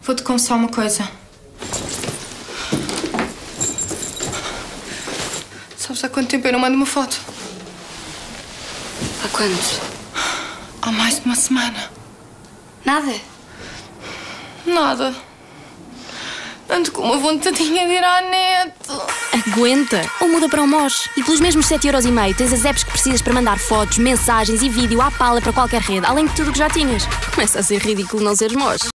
Vou-te confessar uma coisa. Sabes há quanto tempo eu não mando uma foto? Há quanto? Há mais de uma semana. Nada? Nada. Ando com uma vontadinha de ir à net. Aguenta! Ou muda para o MOS. E pelos mesmos 7,5€ tens as apps que precisas para mandar fotos, mensagens e vídeo à pala para qualquer rede, além de tudo o que já tinhas. Começa a ser ridículo não seres MOS.